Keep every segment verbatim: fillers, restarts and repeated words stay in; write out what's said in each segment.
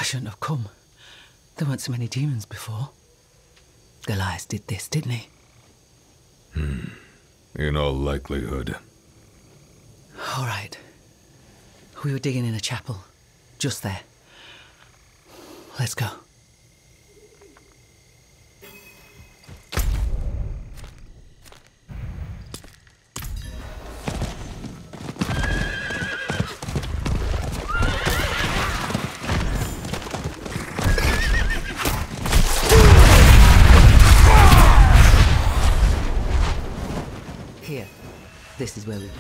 shouldn't have come. There weren't so many demons before. Goliath did this, didn't he? Hmm. In all likelihood. All right. We were digging in a chapel. Just there. Let's go. Here. This is where we...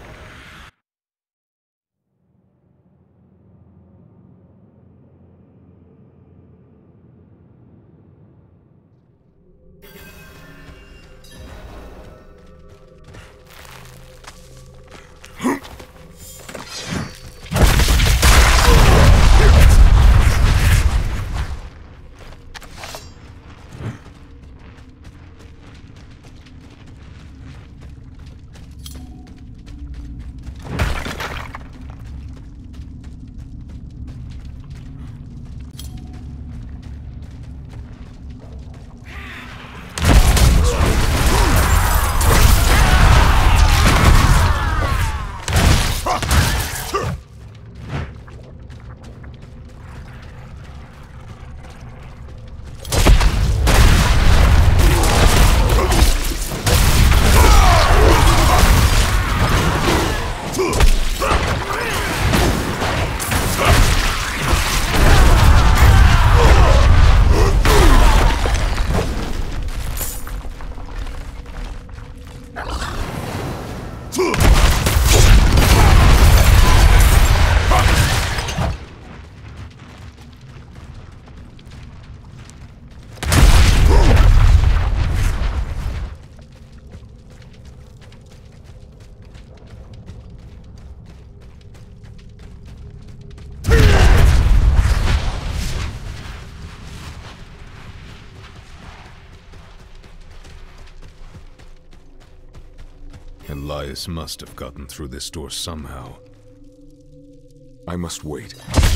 Elias must have gotten through this door somehow. I must wait.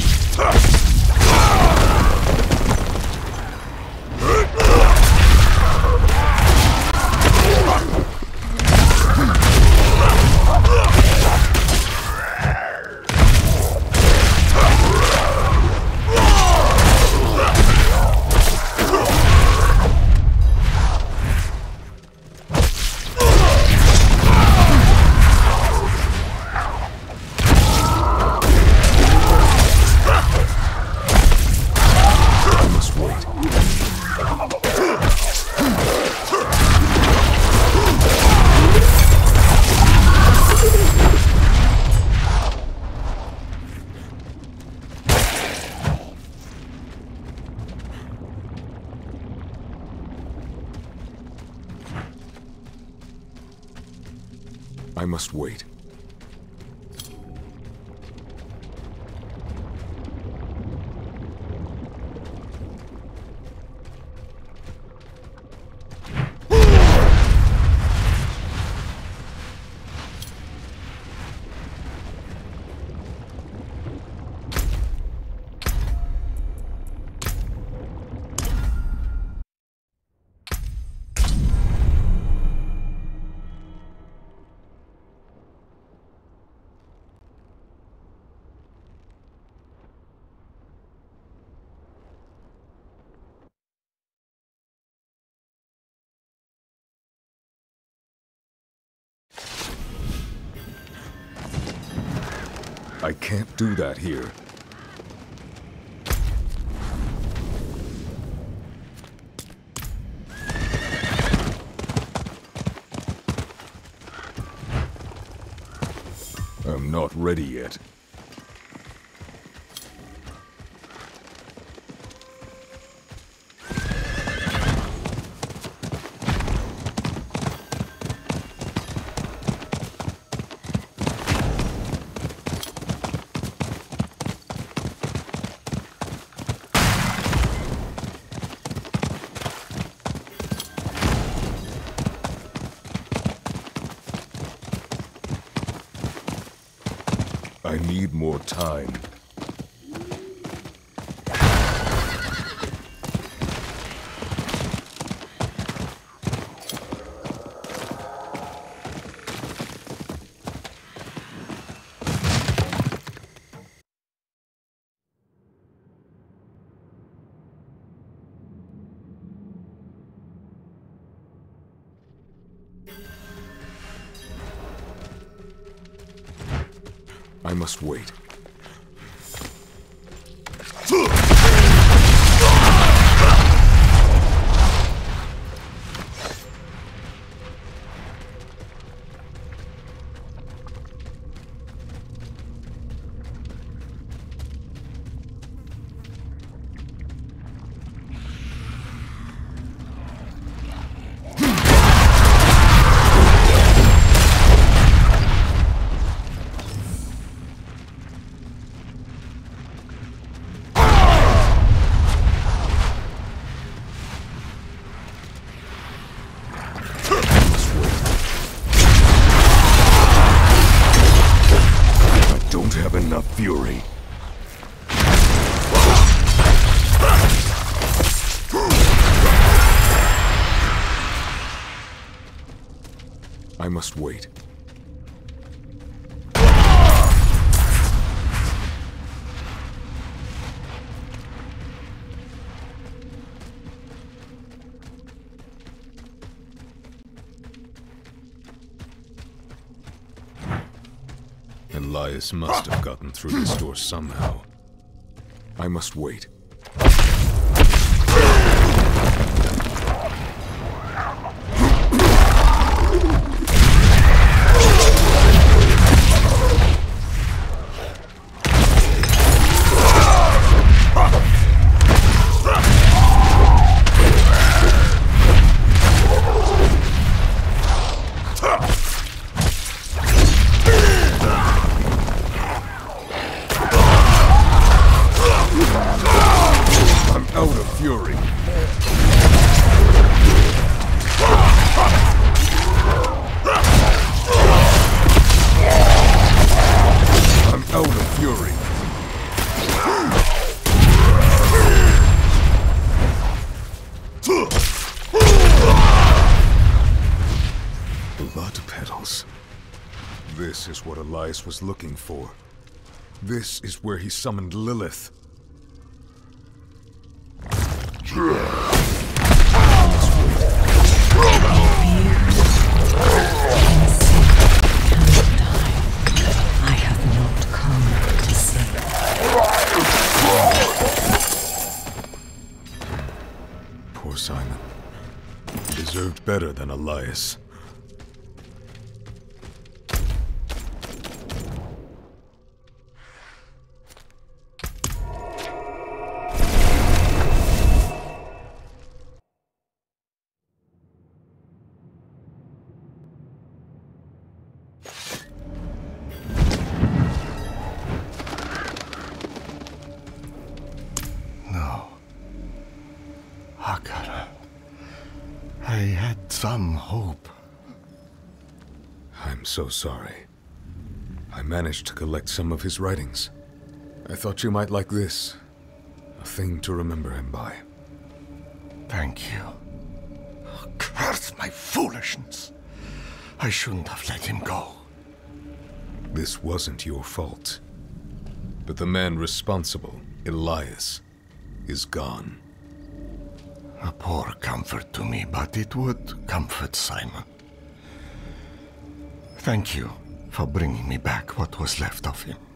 I must wait. I can't do that here. I'm not ready yet. I need more time. I must wait. Enough fury. I must wait. Elias must have gotten through this door somehow. I must wait. Blood petals. This is what Elias was looking for. This is where he summoned Lilith. I have not come to save. Poor Simon. He deserved better than Elias. I had some hope. I'm so sorry. I managed to collect some of his writings. I thought you might like this. A thing to remember him by. Thank you. Oh, curse my foolishness. I shouldn't have let him go. This wasn't your fault. But the man responsible, Elias, is gone. A poor comfort to me, but it would comfort Simon. Thank you for bringing me back what was left of him.